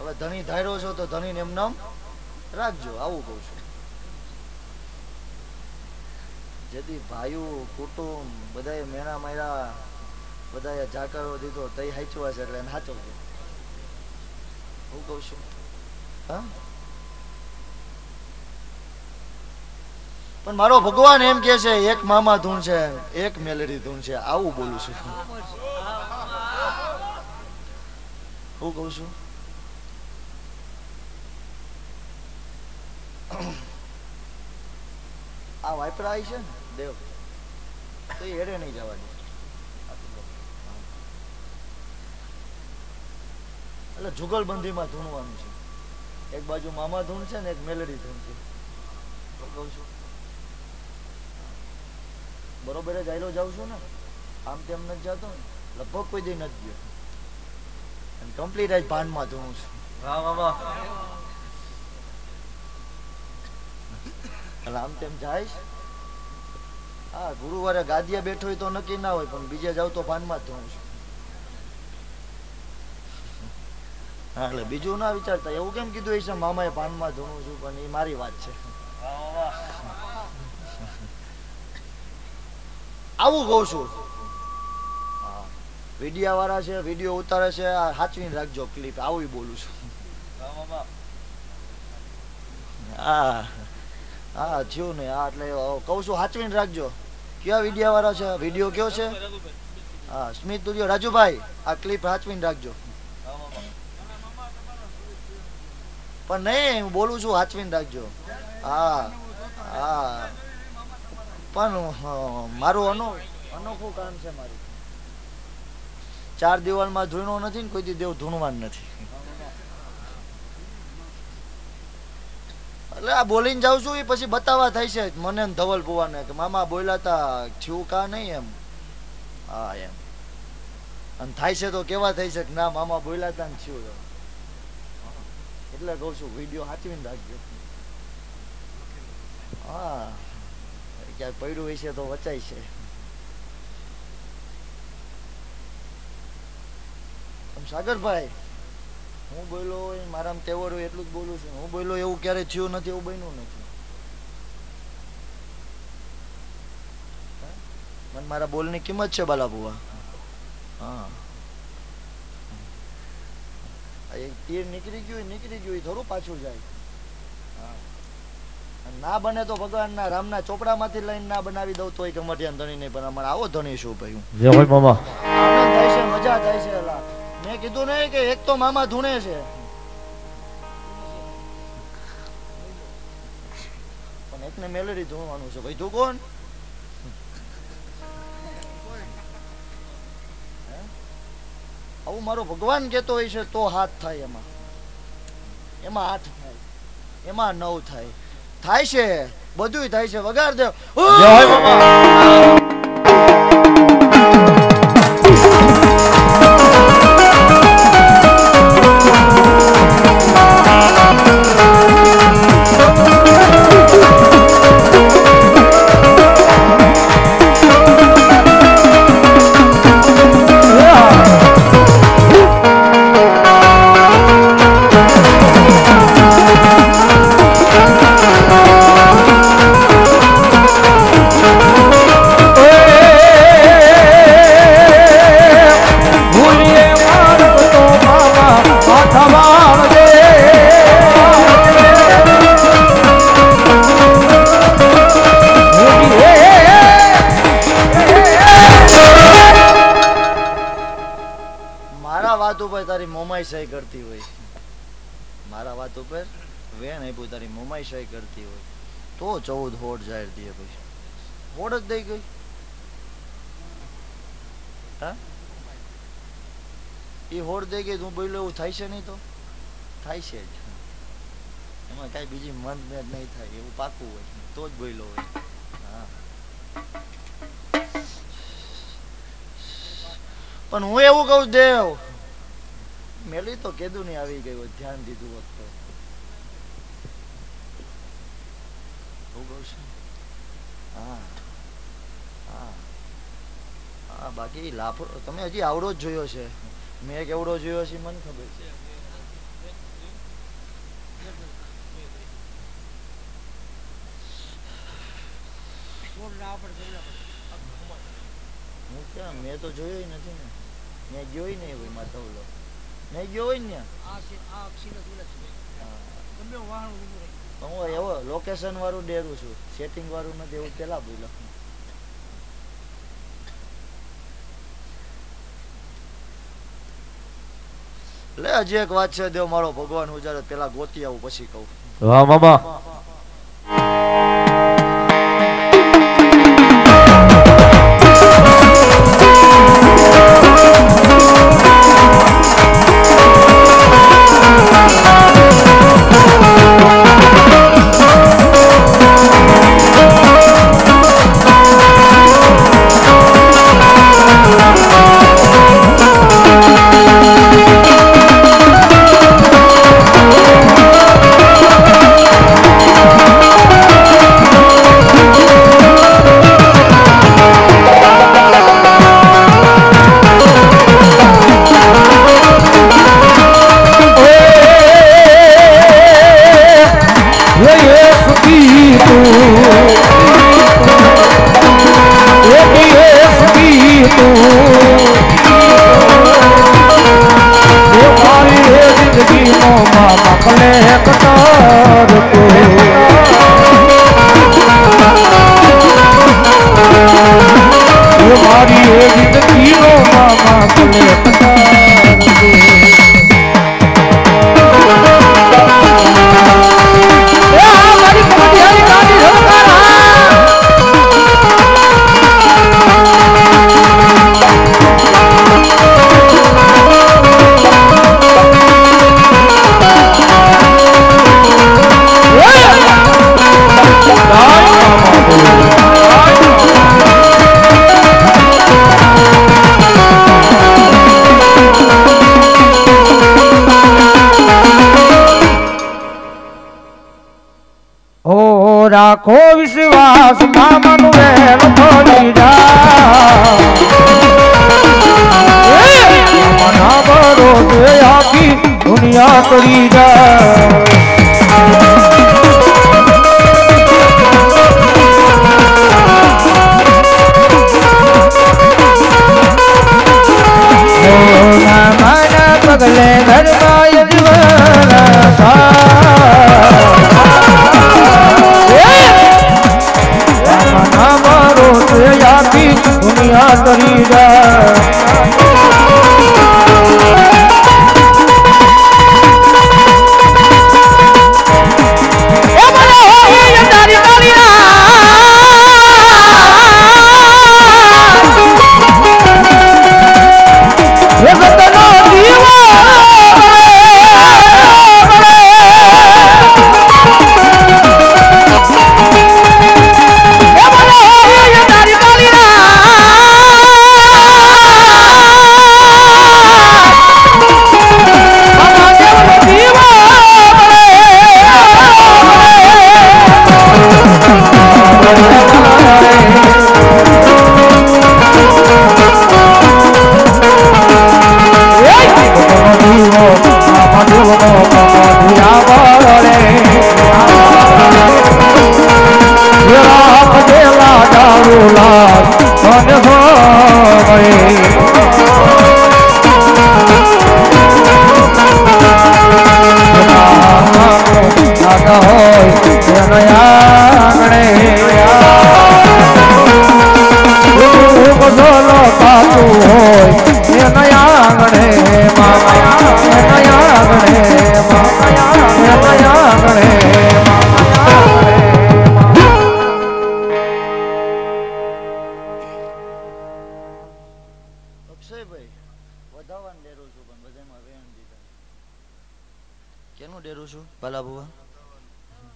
હવે ધણી ધાર્યો છો તો ધણીને એમ નામ રાખજો, આવું કહું છું. જેથી ભાઈઓ કુટુંબ બધાએ મેણા માર્યા, બધાએ જાકરો દીધો તઈ હાચવા છે એટલે એને હાચવજો. હું કહું છું હા. પણ મારો ભગવાન એમ કે છે એક મામા ધૂન છે એક મેલેડી ધૂન છે, આવું બોલું છું. હું કહું છું આ વાઇપરા આવી છે ને દેવ તો એ હેડે નહીં જવા દે. એટલે જુગલબંધીમાં ધૂણવાનું છે. એક બાજુ મામા ધૂન છે ને એક મેલેડી ધૂન છે. કહું છું બરોબર જ આયલો જાઉં છું ને, આમ તેમ નથી જતો ને, લગભગ કોઈ દી નથી ગયો અને કમ્પ્લીટ આજ ભાનમાં ધૂણું છું. વાહ વાહ વાહ. એટલે આમ તેમ જાય. હા ગુરુવારે ગાદીએ બેઠો હોય તો નક્કી ના હોય, પણ બીજે જાવ તો ભાનમાં જ ધૂણું છું. હા એટલે બીજું ના વિચારતા એવું કેમ કીધું છે મામાએ ભાનમાં ધૂણું છું, પણ એ મારી વાત છે. આવું કઉ છું. હા વિડિયા વાળા છે, વિડીયો ઉતારે છે, સાચવીને રાખજો ક્લિપ, આવું બોલું છું. હા હા થયું ને હા એટલે કઉ છું સાચવીને રાખજો. કયા વિડિયા વાળા છે, વિડીયો કયો છે? હા સ્મિત સ્ટુડિયો રાજુભાઈ, આ ક્લિપ સાચવીને રાખજો. પણ નહીં હું બોલું છું સાચવીને રાખજો. હા હા પણ મારું અનોખું કામ છે. મારું 4 દિવાલમાં ધૂણો નથી ને કોઈ દી દેવ ધૂણવાનું નથી. એટલે આ બોલીને જાઉં છું એ પછી બતાવવા થાય છે મને ધવલ ભુવાને કે મામા બોલ્યા તા થયું કા નહીં એમ. હા એમ અને થાય છે તો કેવા થાય છે કે ના મામા બોલ્યા તા ને થયું. એટલે કહું છું વિડીયો સાચવીને રાખજો. હા ક્યાંક પડ્યું હોય છે તો વચાય છે. સાગરભાઈ હું બોલ્યો મારામાં તેવડ હોય એટલું જ બોલું છું. હું બોલ્યો એવું ક્યારે થયું નથી, એવું બન્યું નથી. મને મારા બોલની કિંમત છે બાલા બુવા. હા એક તીર નીકળી ગયું થોડું પાછું જાય. ના બને તો ભગવાનના રામના ચોપડામાંથી લઈને ના બનાવી દઉં તોય કમઠિયાન ધણી નહીં, પણ અમારે આવો ધણી શું ભાઈ મામા આનંદ થાય છે, મજા થાય છે. મેં કીધું નહીં કે એક તો મામા ધૂણે છે પણ એકને મેલેડી ધૂણવાનું છે. ભાઈ તું કોણ? આવું મારો ભગવાન કેતો હોય છે તો હાથ થાય, એમાં 8 થાય, એમાં 9 થાય. થાય છે બધું થાય છે. વગાડ દે તારી મોમાઈ સહી કરતી હોય, મારા વાત ઉપર વેણ આપ્યું તારી મોમાઈ સહી કરતી હોય તો 14 હોડ જાહેર દે. ભાઈ હોડ જ દઈ ગઈ. હા એ હોડ દઈ ગઈ તું બોલ્યો એવું થાય છે નહીં તો થાય છે જ. એમાં કઈ બીજી મન નહીં થાય એવું પાકું હોય તો જ બોલ્યો હોય. હા પણ હું એવું કહું દેવ મેલી તો કેદું નહીં આવી ગયું, ધ્યાન દીધું હોત તો. હા હા હા બાકી લાફો તમે હજી આવડો જ જોયો છે. મેં કેવડો જોયો છે મને ખબર છે. હું ક્યાં મેં તો જોયો નથી ને મેં ગયો નહીં હોય માં ધવલો નહીં ગયો હોય ને હું એવો લોકેશન વાળું ડેરું છું સેટિંગ વાળું નથી એવું પેલા બોલો લે હજી એક વાત છે દેવ મારો ભગવાન હું જયારે પેલા ગોતી આવું પછી કહું વાહ મામા રાખો વિશ્વાસ મામન વેલ થોડી જા મના ભરોસે આખી દુનિયા કરી જા પગલે ઘરમાં દુનિયા કરી કેનું ડેરું છું ભલા ભુવા